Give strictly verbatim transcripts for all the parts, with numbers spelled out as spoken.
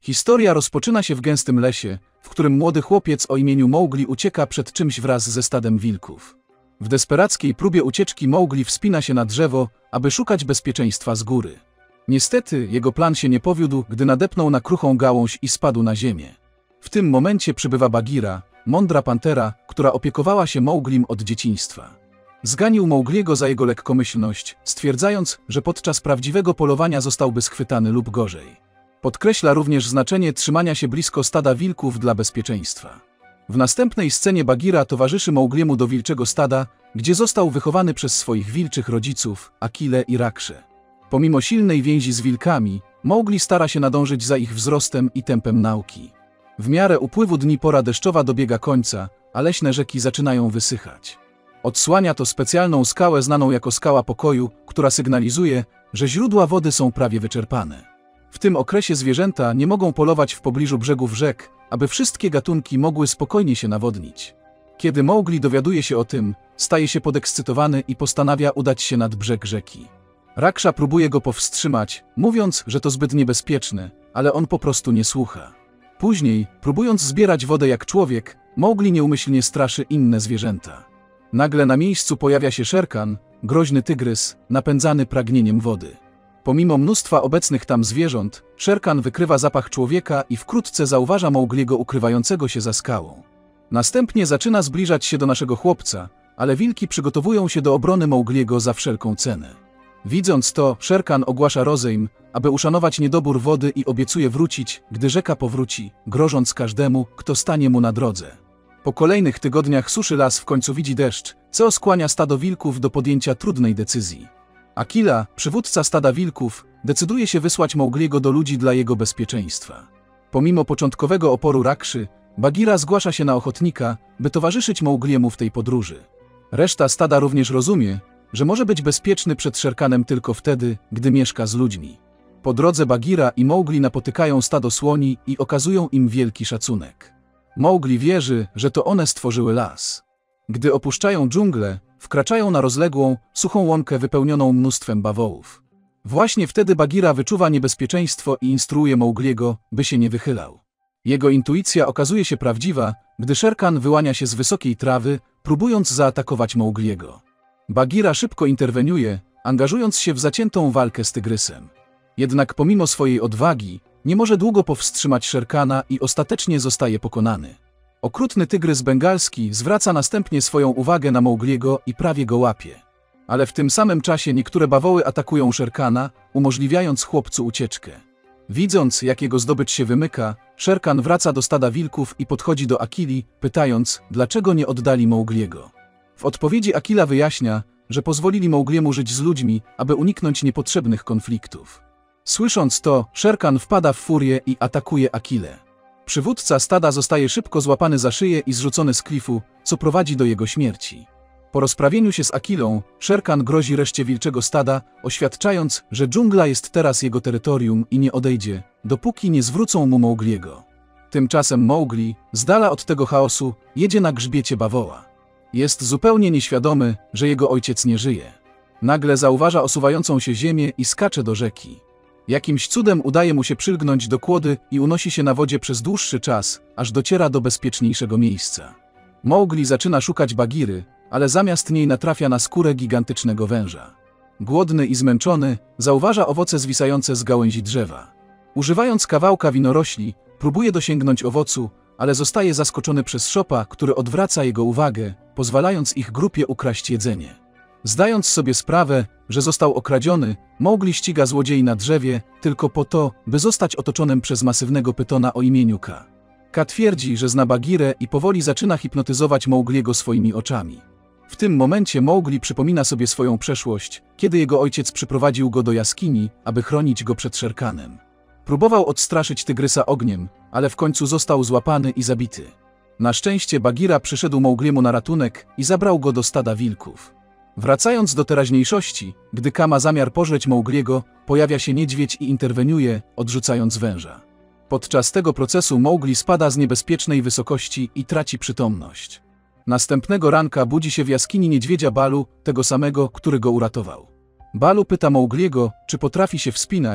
Historia rozpoczyna się w gęstym lesie, w którym młody chłopiec o imieniu Mowgli ucieka przed czymś wraz ze stadem wilków. W desperackiej próbie ucieczki Mowgli wspina się na drzewo, aby szukać bezpieczeństwa z góry. Niestety jego plan się nie powiódł, gdy nadepnął na kruchą gałąź i spadł na ziemię. W tym momencie przybywa Bagira, mądra pantera, która opiekowała się Mowglim od dzieciństwa. Zganił Mowgliego za jego lekkomyślność, stwierdzając, że podczas prawdziwego polowania zostałby schwytany lub gorzej. Podkreśla również znaczenie trzymania się blisko stada wilków dla bezpieczeństwa. W następnej scenie Bagira towarzyszy Mowgliemu do wilczego stada, gdzie został wychowany przez swoich wilczych rodziców, Akilę i Rakszę. Pomimo silnej więzi z wilkami, Mowgli stara się nadążyć za ich wzrostem i tempem nauki. W miarę upływu dni pora deszczowa dobiega końca, a leśne rzeki zaczynają wysychać. Odsłania to specjalną skałę znaną jako skała pokoju, która sygnalizuje, że źródła wody są prawie wyczerpane. W tym okresie zwierzęta nie mogą polować w pobliżu brzegów rzek, aby wszystkie gatunki mogły spokojnie się nawodnić. Kiedy Mowgli dowiaduje się o tym, staje się podekscytowany i postanawia udać się nad brzeg rzeki. Raksza próbuje go powstrzymać, mówiąc, że to zbyt niebezpieczne, ale on po prostu nie słucha. Później, próbując zbierać wodę jak człowiek, Mowgli nieumyślnie straszy inne zwierzęta. Nagle na miejscu pojawia się Sherkan, groźny tygrys, napędzany pragnieniem wody. Pomimo mnóstwa obecnych tam zwierząt, Sherkan wykrywa zapach człowieka i wkrótce zauważa Mowgliego ukrywającego się za skałą. Następnie zaczyna zbliżać się do naszego chłopca, ale wilki przygotowują się do obrony Mowgliego za wszelką cenę. Widząc to, Sherkan ogłasza rozejm, aby uszanować niedobór wody i obiecuje wrócić, gdy rzeka powróci, grożąc każdemu, kto stanie mu na drodze. Po kolejnych tygodniach suszy las w końcu widzi deszcz, co skłania stado wilków do podjęcia trudnej decyzji. Akila, przywódca stada wilków, decyduje się wysłać Mowgliego do ludzi dla jego bezpieczeństwa. Pomimo początkowego oporu Rakszy, Bagira zgłasza się na ochotnika, by towarzyszyć Mowgliemu w tej podróży. Reszta stada również rozumie, że może być bezpieczny przed Sherkanem tylko wtedy, gdy mieszka z ludźmi. Po drodze Bagira i Mowgli napotykają stado słoni i okazują im wielki szacunek. Mowgli wierzy, że to one stworzyły las. Gdy opuszczają dżunglę, wkraczają na rozległą, suchą łąkę wypełnioną mnóstwem bawołów. Właśnie wtedy Bagira wyczuwa niebezpieczeństwo i instruuje Mowgliego, by się nie wychylał. Jego intuicja okazuje się prawdziwa, gdy Sherkan wyłania się z wysokiej trawy, próbując zaatakować Mowgliego. Bagira szybko interweniuje, angażując się w zaciętą walkę z tygrysem. Jednak pomimo swojej odwagi, nie może długo powstrzymać Sherkana i ostatecznie zostaje pokonany. Okrutny tygrys bengalski zwraca następnie swoją uwagę na Mowgliego i prawie go łapie. Ale w tym samym czasie niektóre bawoły atakują Sherkana, umożliwiając chłopcu ucieczkę. Widząc, jak jego zdobycz się wymyka, Sherkan wraca do stada wilków i podchodzi do Akili, pytając, dlaczego nie oddali Mowgliego. W odpowiedzi Akila wyjaśnia, że pozwolili Mowgliemu żyć z ludźmi, aby uniknąć niepotrzebnych konfliktów. Słysząc to, Sherkan wpada w furię i atakuje Akilę. Przywódca stada zostaje szybko złapany za szyję i zrzucony z klifu, co prowadzi do jego śmierci. Po rozprawieniu się z Akilą, Sherkan grozi reszcie wilczego stada, oświadczając, że dżungla jest teraz jego terytorium i nie odejdzie, dopóki nie zwrócą mu Mowgliego. Tymczasem Mowgli, z dala od tego chaosu, jedzie na grzbiecie bawoła. Jest zupełnie nieświadomy, że jego ojciec nie żyje. Nagle zauważa osuwającą się ziemię i skacze do rzeki. Jakimś cudem udaje mu się przylgnąć do kłody i unosi się na wodzie przez dłuższy czas, aż dociera do bezpieczniejszego miejsca. Mowgli zaczyna szukać Bagiry, ale zamiast niej natrafia na skórę gigantycznego węża. Głodny i zmęczony, zauważa owoce zwisające z gałęzi drzewa. Używając kawałka winorośli, próbuje dosięgnąć owocu, ale zostaje zaskoczony przez szopa, który odwraca jego uwagę, pozwalając ich grupie ukraść jedzenie. Zdając sobie sprawę, że został okradziony, Mowgli ściga złodziei na drzewie, tylko po to, by zostać otoczonym przez masywnego pytona o imieniu Ka. Ka twierdzi, że zna Bagirę i powoli zaczyna hipnotyzować Mowgliego swoimi oczami. W tym momencie Mowgli przypomina sobie swoją przeszłość, kiedy jego ojciec przyprowadził go do jaskini, aby chronić go przed Sherkanem. Próbował odstraszyć tygrysa ogniem, ale w końcu został złapany i zabity. Na szczęście Bagira przyszedł Mowgliemu na ratunek i zabrał go do stada wilków. Wracając do teraźniejszości, gdy Ka ma zamiar pożreć Mowgliego, pojawia się niedźwiedź i interweniuje, odrzucając węża. Podczas tego procesu Mowgli spada z niebezpiecznej wysokości i traci przytomność. Następnego ranka budzi się w jaskini niedźwiedzia Balu, tego samego, który go uratował. Balu pyta Mowgliego, czy potrafi się wspinać,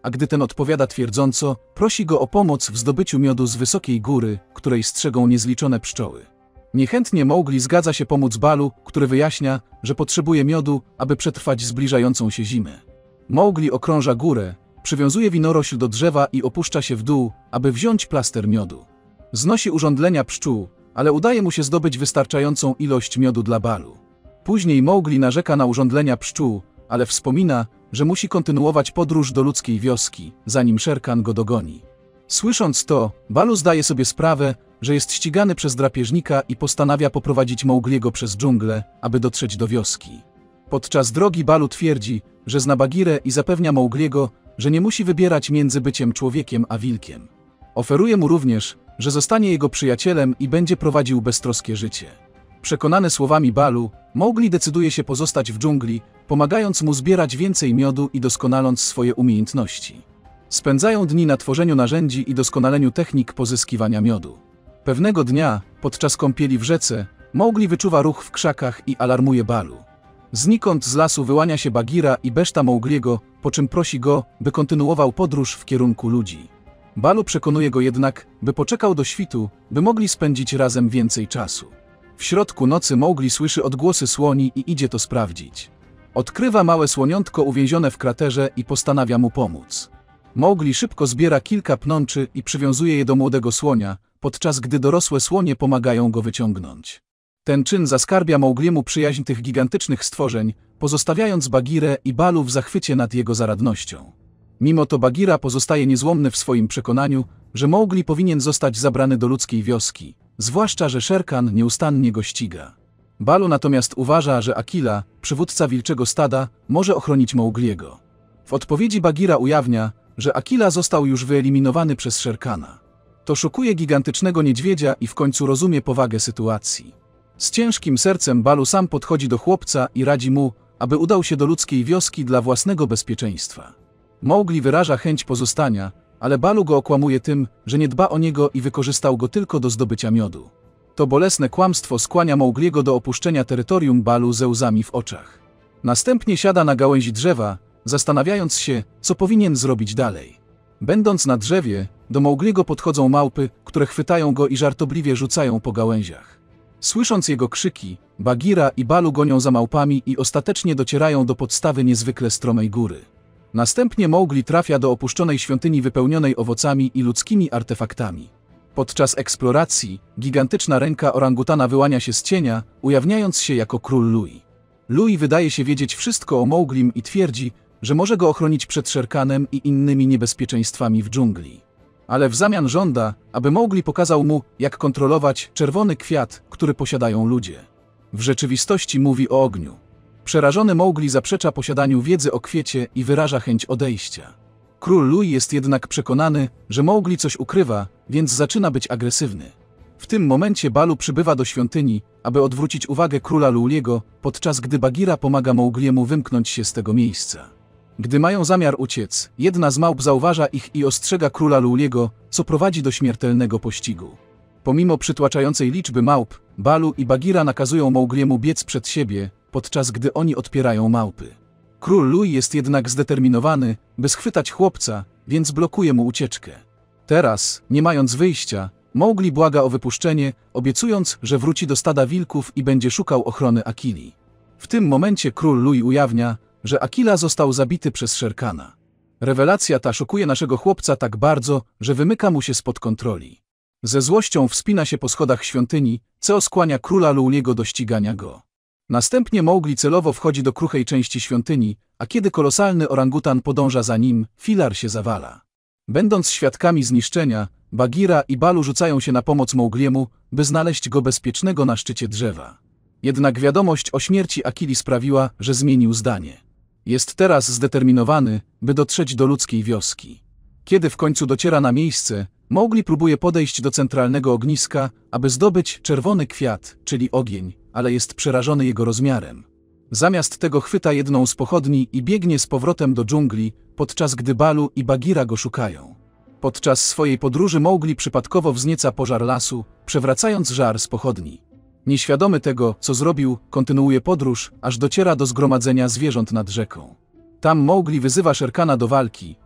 a gdy ten odpowiada twierdząco, prosi go o pomoc w zdobyciu miodu z wysokiej góry, której strzegą niezliczone pszczoły. Niechętnie Mowgli zgadza się pomóc Balu, który wyjaśnia, że potrzebuje miodu, aby przetrwać zbliżającą się zimę. Mowgli okrąża górę, przywiązuje winorośl do drzewa i opuszcza się w dół, aby wziąć plaster miodu. Znosi urządlenia pszczół, ale udaje mu się zdobyć wystarczającą ilość miodu dla Balu. Później Mowgli narzeka na urządlenia pszczół, ale wspomina, że musi kontynuować podróż do ludzkiej wioski, zanim Shere Khan go dogoni. Słysząc to, Balu zdaje sobie sprawę, że jest ścigany przez drapieżnika i postanawia poprowadzić Mowgliego przez dżunglę, aby dotrzeć do wioski. Podczas drogi Balu twierdzi, że zna Bagirę i zapewnia Mowgliego, że nie musi wybierać między byciem człowiekiem a wilkiem. Oferuje mu również, że zostanie jego przyjacielem i będzie prowadził beztroskie życie. Przekonany słowami Balu, Mowgli decyduje się pozostać w dżungli, pomagając mu zbierać więcej miodu i doskonaląc swoje umiejętności. Spędzają dni na tworzeniu narzędzi i doskonaleniu technik pozyskiwania miodu. Pewnego dnia, podczas kąpieli w rzece, Mowgli wyczuwa ruch w krzakach i alarmuje Balu. Znikąd z lasu wyłania się Bagira i beszta Mowgliego, po czym prosi go, by kontynuował podróż w kierunku ludzi. Balu przekonuje go jednak, by poczekał do świtu, by mogli spędzić razem więcej czasu. W środku nocy Mowgli słyszy odgłosy słoni i idzie to sprawdzić. Odkrywa małe słoniątko uwięzione w kraterze i postanawia mu pomóc. Mowgli szybko zbiera kilka pnączy i przywiązuje je do młodego słonia, podczas gdy dorosłe słonie pomagają go wyciągnąć. Ten czyn zaskarbia Mowgliemu przyjaźń tych gigantycznych stworzeń, pozostawiając Bagirę i Balu w zachwycie nad jego zaradnością. Mimo to Bagira pozostaje niezłomny w swoim przekonaniu, że Mowgli powinien zostać zabrany do ludzkiej wioski, zwłaszcza że Shere Khan nieustannie go ściga. Balu natomiast uważa, że Akila, przywódca wilczego stada, może ochronić Mowgliego. W odpowiedzi Bagira ujawnia, że Akila został już wyeliminowany przez Shere Khana. To szokuje gigantycznego niedźwiedzia i w końcu rozumie powagę sytuacji. Z ciężkim sercem Balu sam podchodzi do chłopca i radzi mu, aby udał się do ludzkiej wioski dla własnego bezpieczeństwa. Mowgli wyraża chęć pozostania, ale Balu go okłamuje tym, że nie dba o niego i wykorzystał go tylko do zdobycia miodu. To bolesne kłamstwo skłania Mowgliego do opuszczenia terytorium Balu ze łzami w oczach. Następnie siada na gałęzi drzewa, zastanawiając się, co powinien zrobić dalej. Będąc na drzewie, do Mowgliego podchodzą małpy, które chwytają go i żartobliwie rzucają po gałęziach. Słysząc jego krzyki, Bagira i Balu gonią za małpami i ostatecznie docierają do podstawy niezwykle stromej góry. Następnie Mowgli trafia do opuszczonej świątyni wypełnionej owocami i ludzkimi artefaktami. Podczas eksploracji, gigantyczna ręka orangutana wyłania się z cienia, ujawniając się jako król Lui. Lui wydaje się wiedzieć wszystko o Mowglim i twierdzi, że może go ochronić przed Shere Khanem i innymi niebezpieczeństwami w dżungli. Ale w zamian żąda, aby Mowgli pokazał mu, jak kontrolować czerwony kwiat, który posiadają ludzie. W rzeczywistości mówi o ogniu. Przerażony Mowgli zaprzecza posiadaniu wiedzy o kwiecie i wyraża chęć odejścia. Król Lui jest jednak przekonany, że Mowgli coś ukrywa, więc zaczyna być agresywny. W tym momencie Balu przybywa do świątyni, aby odwrócić uwagę króla Luliego, podczas gdy Bagira pomaga Mowgliemu wymknąć się z tego miejsca. Gdy mają zamiar uciec, jedna z małp zauważa ich i ostrzega króla Luliego, co prowadzi do śmiertelnego pościgu. Pomimo przytłaczającej liczby małp, Balu i Bagira nakazują Mowgliemu biec przed siebie, podczas gdy oni odpierają małpy. Król Lui jest jednak zdeterminowany, by schwytać chłopca, więc blokuje mu ucieczkę. Teraz, nie mając wyjścia, Mowgli błaga o wypuszczenie, obiecując, że wróci do stada wilków i będzie szukał ochrony Akili. W tym momencie król Lui ujawnia, że Akila został zabity przez Shere Khana. Rewelacja ta szokuje naszego chłopca tak bardzo, że wymyka mu się spod kontroli. Ze złością wspina się po schodach świątyni, co skłania króla Luliego do ścigania go. Następnie Mowgli celowo wchodzi do kruchej części świątyni, a kiedy kolosalny orangutan podąża za nim, filar się zawala. Będąc świadkami zniszczenia, Bagira i Balu rzucają się na pomoc Mowgliemu, by znaleźć go bezpiecznego na szczycie drzewa. Jednak wiadomość o śmierci Akili sprawiła, że zmienił zdanie. Jest teraz zdeterminowany, by dotrzeć do ludzkiej wioski. Kiedy w końcu dociera na miejsce, Mowgli próbuje podejść do centralnego ogniska, aby zdobyć czerwony kwiat, czyli ogień, ale jest przerażony jego rozmiarem. Zamiast tego chwyta jedną z pochodni i biegnie z powrotem do dżungli, podczas gdy Balu i Bagira go szukają. Podczas swojej podróży Mowgli przypadkowo wznieca pożar lasu, przewracając żar z pochodni. Nieświadomy tego, co zrobił, kontynuuje podróż, aż dociera do zgromadzenia zwierząt nad rzeką. Tam Mowgli wyzywa Shere Khana do walki,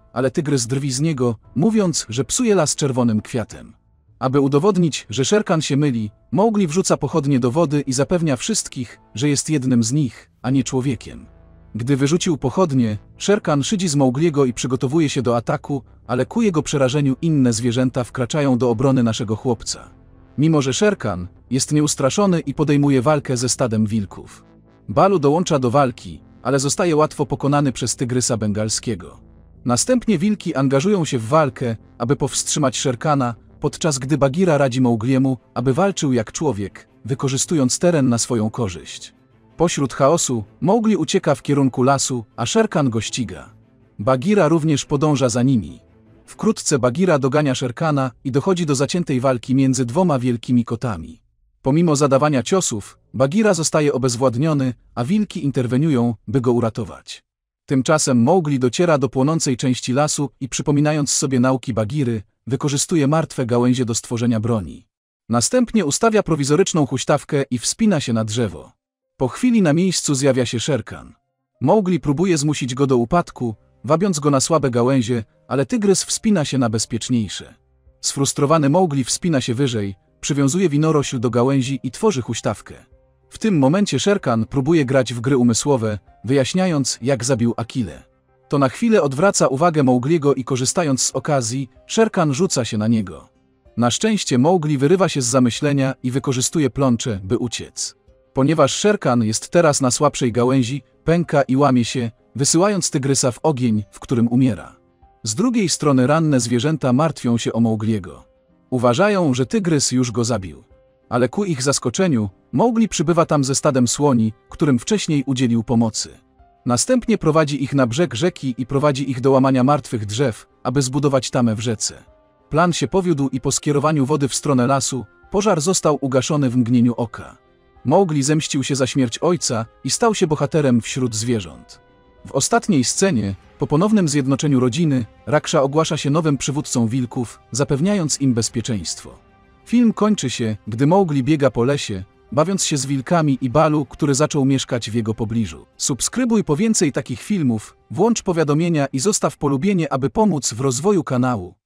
ale tygrys drwi z niego, mówiąc, że psuje las czerwonym kwiatem. Aby udowodnić, że Sherkan się myli, Mowgli wrzuca pochodnie do wody i zapewnia wszystkich, że jest jednym z nich, a nie człowiekiem. Gdy wyrzucił pochodnie, Sherkan szydzi z Mowgliego i przygotowuje się do ataku, ale ku jego przerażeniu inne zwierzęta wkraczają do obrony naszego chłopca. Mimo że Sherkan jest nieustraszony i podejmuje walkę ze stadem wilków. Balu dołącza do walki, ale zostaje łatwo pokonany przez tygrysa bengalskiego. Następnie wilki angażują się w walkę, aby powstrzymać Sherkana, podczas gdy Bagira radzi Mowgliemu, aby walczył jak człowiek, wykorzystując teren na swoją korzyść. Pośród chaosu, Mowgli ucieka w kierunku lasu, a Sherkan go ściga. Bagira również podąża za nimi. Wkrótce Bagira dogania Sherkana i dochodzi do zaciętej walki między dwoma wielkimi kotami. Pomimo zadawania ciosów, Bagira zostaje obezwładniony, a wilki interweniują, by go uratować. Tymczasem Mowgli dociera do płonącej części lasu i przypominając sobie nauki Bagiry, wykorzystuje martwe gałęzie do stworzenia broni. Następnie ustawia prowizoryczną huśtawkę i wspina się na drzewo. Po chwili na miejscu zjawia się Sherkan. Mowgli próbuje zmusić go do upadku, wabiąc go na słabe gałęzie, ale tygrys wspina się na bezpieczniejsze. Sfrustrowany Mowgli wspina się wyżej, przywiązuje winorośl do gałęzi i tworzy huśtawkę. W tym momencie Sherkan próbuje grać w gry umysłowe, wyjaśniając, jak zabił Akilę. To na chwilę odwraca uwagę Mowgliego i korzystając z okazji, Sherkan rzuca się na niego. Na szczęście Mowgli wyrywa się z zamyślenia i wykorzystuje plącze, by uciec. Ponieważ Sherkan jest teraz na słabszej gałęzi, pęka i łamie się, wysyłając tygrysa w ogień, w którym umiera. Z drugiej strony ranne zwierzęta martwią się o Mowgliego. Uważają, że tygrys już go zabił. Ale ku ich zaskoczeniu, Mowgli przybywa tam ze stadem słoni, którym wcześniej udzielił pomocy. Następnie prowadzi ich na brzeg rzeki i prowadzi ich do łamania martwych drzew, aby zbudować tamę w rzece. Plan się powiódł i po skierowaniu wody w stronę lasu, pożar został ugaszony w mgnieniu oka. Mowgli zemścił się za śmierć ojca i stał się bohaterem wśród zwierząt. W ostatniej scenie, po ponownym zjednoczeniu rodziny, Raksha ogłasza się nowym przywódcą wilków, zapewniając im bezpieczeństwo. Film kończy się, gdy Mowgli biega po lesie, bawiąc się z wilkami i Balu, który zaczął mieszkać w jego pobliżu. Subskrybuj po więcej takich filmów, włącz powiadomienia i zostaw polubienie, aby pomóc w rozwoju kanału.